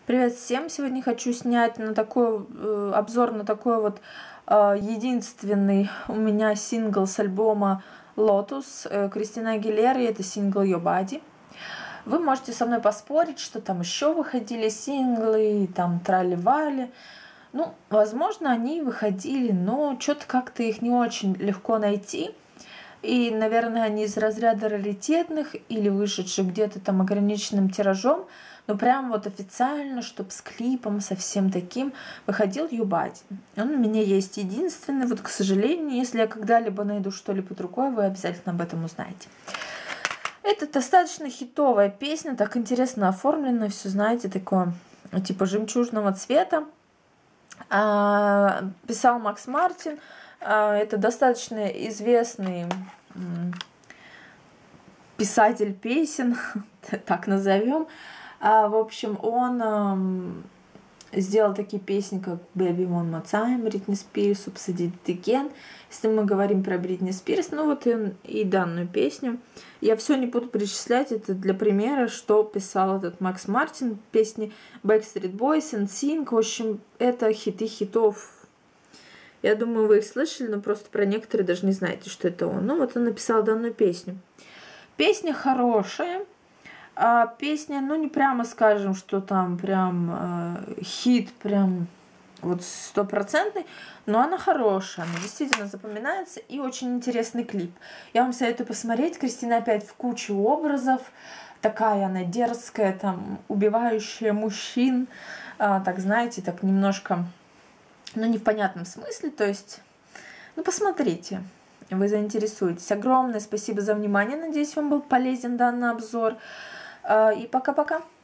Привет всем! Сегодня хочу снять обзор на такой вот единственный у меня сингл с альбома Lotus Кристина Агилеры. Это сингл Your Body. Вы можете со мной поспорить, что там еще выходили синглы, там трали-вали. Ну, возможно, они выходили, но что-то как-то их не очень легко найти. И, наверное, они из разряда раритетных или вышедших где-то там ограниченным тиражом. Но прям вот официально, чтобы с клипом совсем таким, выходил Your Body. Он у меня есть единственный. Вот, к сожалению, если я когда-либо найду что-либо под рукой, вы обязательно об этом узнаете. Это достаточно хитовая песня, так интересно оформлена, все, знаете, такое типа жемчужного цвета. Писал Макс Мартин. Это достаточно известный писатель песен, так назовем. В общем, он сделал такие песни, как Baby One More Time, Бритни Спирс, Upside It Again. Если мы говорим про Бритни Спирс, ну вот и данную песню. Я все не буду перечислять, это для примера, что писал этот Макс Мартин. Песни Backstreet Boys, NSYNC, в общем, это хиты хитов. Я думаю, вы их слышали, но просто про некоторые даже не знаете, что это он. Ну вот он написал данную песню. Песня хорошая. Песня, ну не прямо скажем, что там прям хит, прям вот стопроцентный, но она хорошая, она действительно запоминается и очень интересный клип. Я вам советую посмотреть. Кристина опять в кучу образов, такая она дерзкая, там убивающая мужчин, так знаете, так немножко, но не в понятном смысле, то есть, ну посмотрите, вы заинтересуетесь. Огромное спасибо за внимание, надеюсь, вам был полезен данный обзор. И пока-пока.